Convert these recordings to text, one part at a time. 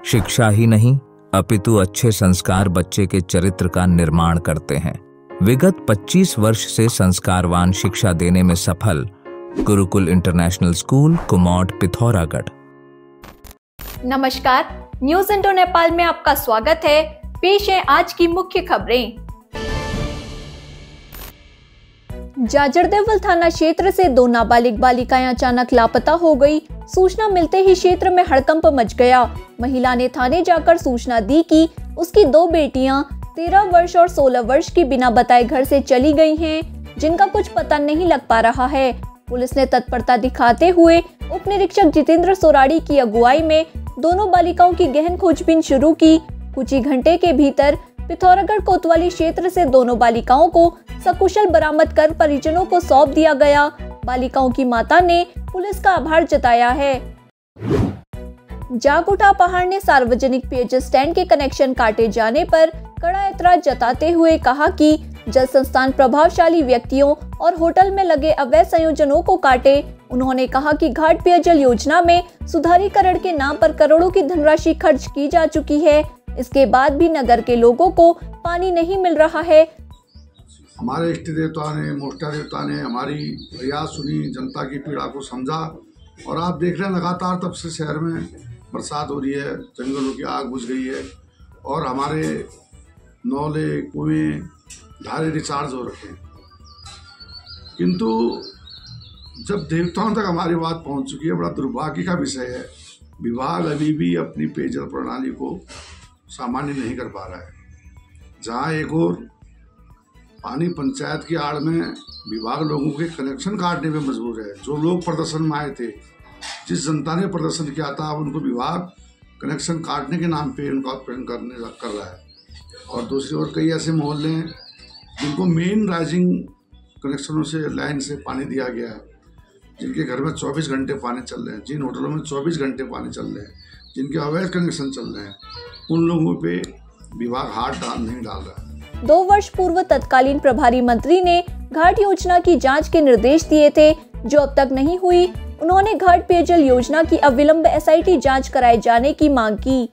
शिक्षा ही नहीं अपितु अच्छे संस्कार बच्चे के चरित्र का निर्माण करते हैं। विगत 25 वर्ष से संस्कारवान शिक्षा देने में सफल गुरुकुल इंटरनेशनल स्कूल कुमौट पिथौरागढ़। नमस्कार, न्यूज इंटो नेपाल में आपका स्वागत है। पेश है आज की मुख्य खबरें। जाजरदेवल थाना क्षेत्र से 2 नाबालिग बालिकाएं अचानक लापता हो गई। सूचना मिलते ही क्षेत्र में हड़कंप मच गया। महिला ने थाने जाकर सूचना दी कि उसकी 2 बेटियां 13 वर्ष और 16 वर्ष की बिना बताए घर से चली गई हैं, जिनका कुछ पता नहीं लग पा रहा है। पुलिस ने तत्परता दिखाते हुए उप निरीक्षक जितेंद्र सोराड़ी की अगुवाई में दोनों बालिकाओं की गहन खोजबीन शुरू की। कुछ ही घंटे के भीतर पिथौरागढ़ कोतवाली क्षेत्र से दोनों बालिकाओं को सकुशल बरामद कर परिजनों को सौंप दिया गया। बालिकाओं की माता ने पुलिस का आभार जताया है। जागुटा पहाड़ ने सार्वजनिक पेयजल स्टैंड के कनेक्शन काटे जाने पर कड़ा ऐतराज जताते हुए कहा कि जल संस्थान प्रभावशाली व्यक्तियों और होटल में लगे अवैध संयोजनों को काटे। उन्होंने कहा कि घाट पेयजल योजना में सुधारीकरण के नाम पर करोड़ों की धनराशि खर्च की जा चुकी है। इसके बाद भी नगर के लोगों को पानी नहीं मिल रहा है। हमारे इष्ट देवता ने, मोष्टा देवता ने हमारी फरियाद सुनी, जनता की पीड़ा को समझा और आप देख रहे हैं लगातार तब से शहर में बरसात हो रही है, जंगलों की आग बुझ गई है और हमारे नौले, कुएं, धारे रिचार्ज हो रखे हैं। किंतु जब देवताओं तक हमारी बात पहुंच चुकी है, बड़ा दुर्भाग्य का विषय है, विभाग अभी भी अपनी पेयजल प्रणाली को सामान्य नहीं कर पा रहा है। जहां एक और पानी पंचायत की आड़ में विभाग लोगों के कनेक्शन काटने में मजबूर है। जो लोग प्रदर्शन में आए थे, जिस जनता ने प्रदर्शन किया था, अब उनको विभाग कनेक्शन काटने के नाम पे उनका उत्पीड़न कर रहा है। और दूसरी ओर कई ऐसे मोहल्ले हैं जिनको मेन राइजिंग कनेक्शनों से लाइन से पानी दिया गया है, जिनके घर में 24 घंटे पानी चल रहे हैं, जिन होटलों में 24 घंटे पानी चल रहे हैं, जिनके अवैध कनेक्शन चल रहे हैं, उन लोगों पे विभाग हाथ नहीं डाल रहा है। 2 वर्ष पूर्व तत्कालीन प्रभारी मंत्री ने घाट योजना की जांच के निर्देश दिए थे, जो अब तक नहीं हुई। उन्होंने घाट पेयजल योजना की अविलंब SIT जांच कराए जाने की मांग की।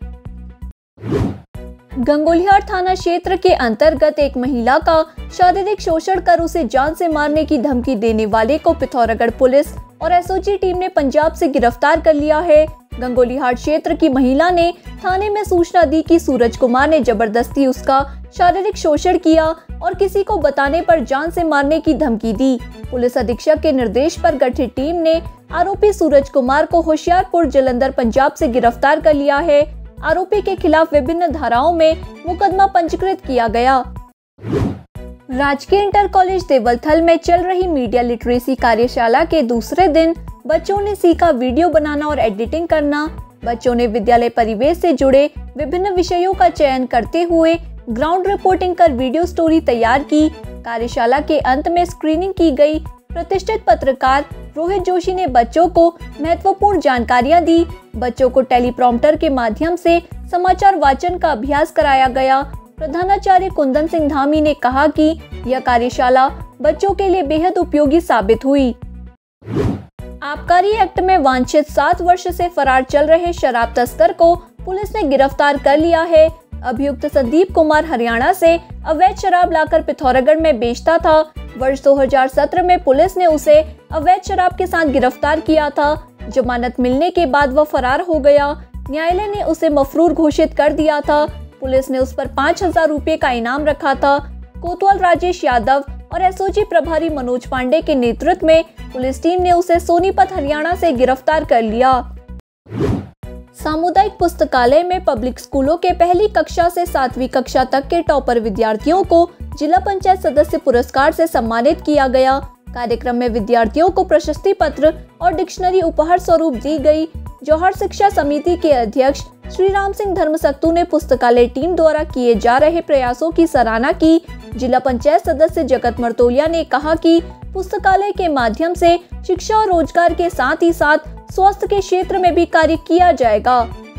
गंगोलिहाट थाना क्षेत्र के अंतर्गत एक महिला का शारीरिक शोषण कर उसे जान से मारने की धमकी देने वाले को पिथौरागढ़ पुलिस और SOG टीम ने पंजाब से गिरफ्तार कर लिया है। गंगोलिहाट क्षेत्र की महिला ने थाने में सूचना दी कि सूरज कुमार ने जबरदस्ती उसका शारीरिक शोषण किया और किसी को बताने पर जान से मारने की धमकी दी। पुलिस अधीक्षक के निर्देश पर गठित टीम ने आरोपी सूरज कुमार को होशियारपुर जलंधर पंजाब से गिरफ्तार कर लिया है। आरोपी के खिलाफ विभिन्न धाराओं में मुकदमा पंजीकृत किया गया। राजकीय इंटर कॉलेज देवलथल में चल रही मीडिया लिटरेसी कार्यशाला के दूसरे दिन बच्चों ने सीखा वीडियो बनाना और एडिटिंग करना। बच्चों ने विद्यालय परिवेश से जुड़े विभिन्न विषयों का चयन करते हुए ग्राउंड रिपोर्टिंग कर वीडियो स्टोरी तैयार की। कार्यशाला के अंत में स्क्रीनिंग की गई। प्रतिष्ठित पत्रकार रोहित जोशी ने बच्चों को महत्वपूर्ण जानकारियां दी। बच्चों को टेलीप्रॉम्प्टर के माध्यम से समाचार वाचन का अभ्यास कराया गया। प्रधानाचार्य कुंदन सिंह धामी ने कहा कि यह कार्यशाला बच्चों के लिए बेहद उपयोगी साबित हुई। आबकारी एक्ट में वांछित 7 वर्ष से फरार चल रहे शराब तस्कर को पुलिस ने गिरफ्तार कर लिया है। अभियुक्त संदीप कुमार हरियाणा से अवैध शराब लाकर पिथौरागढ़ में बेचता था। वर्ष 2017 में पुलिस ने उसे अवैध शराब के साथ गिरफ्तार किया था। जमानत मिलने के बाद वह फरार हो गया। न्यायालय ने उसे मफरूर घोषित कर दिया था। पुलिस ने उस पर 5,000 रुपए का इनाम रखा था। कोतवाल राजेश यादव और SOG प्रभारी मनोज पांडे के नेतृत्व में पुलिस टीम ने उसे सोनीपत हरियाणा से गिरफ्तार कर लिया। सामुदायिक पुस्तकालय में पब्लिक स्कूलों के पहली कक्षा से 7वीं कक्षा तक के टॉपर विद्यार्थियों को जिला पंचायत सदस्य पुरस्कार से सम्मानित किया गया। कार्यक्रम में विद्यार्थियों को प्रशस्ति पत्र और डिक्शनरी उपहार स्वरूप दी गई। जौहर शिक्षा समिति के अध्यक्ष श्री राम सिंह धर्मसक्तू ने पुस्तकालय टीम द्वारा किए जा रहे प्रयासों की सराहना की। जिला पंचायत सदस्य जगत मर्तोलिया ने कहा कि पुस्तकालय के माध्यम से शिक्षा और रोजगार के साथ ही साथ स्वास्थ्य के क्षेत्र में भी कार्य किया जाएगा।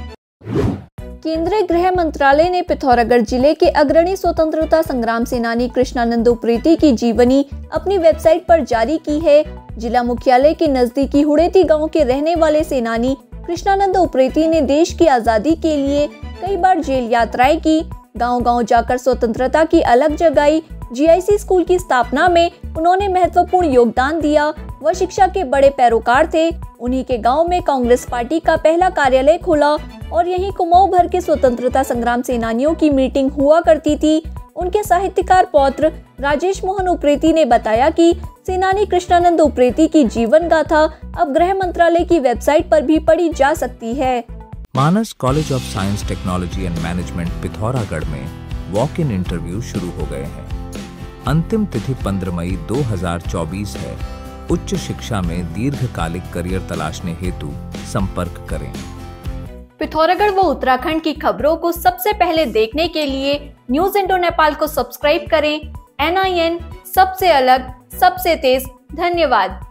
केंद्रीय गृह मंत्रालय ने पिथौरागढ़ जिले के अग्रणी स्वतंत्रता संग्राम सेनानी कृष्णानंद उप्रेती की जीवनी अपनी वेबसाइट पर जारी की है। जिला मुख्यालय के नजदीकी हुड़ेती गांव के रहने वाले सेनानी कृष्णानंद उप्रेती ने देश की आज़ादी के लिए कई बार जेल यात्राएं की, गांव-गांव जाकर स्वतंत्रता की अलग जगाई। जीआईसी स्कूल की स्थापना में उन्होंने महत्वपूर्ण योगदान दिया। वह शिक्षा के बड़े पैरोकार थे। उन्हीं के गांव में कांग्रेस पार्टी का पहला कार्यालय खुला और यहीं कुमाऊं भर के स्वतंत्रता संग्राम सेनानियों की मीटिंग हुआ करती थी। उनके साहित्यकार पौत्र राजेश मोहन उप्रेती ने बताया कि सेनानी कृष्णानंद उप्रेती की जीवन गाथा अब गृह मंत्रालय की वेबसाइट पर भी पढ़ी जा सकती है। Manas college of science technology and management Pithoragarh में वॉक इन इंटरव्यू शुरू हो गए हैं। अंतिम तिथि 15 मई 2024 है। उच्च शिक्षा में दीर्घकालिक करियर तलाशने हेतु संपर्क करें। पिथौरागढ़ व उत्तराखंड की खबरों को सबसे पहले देखने के लिए न्यूज इंडो नेपाल को सब्सक्राइब करें। NIN सबसे अलग, सबसे तेज। धन्यवाद।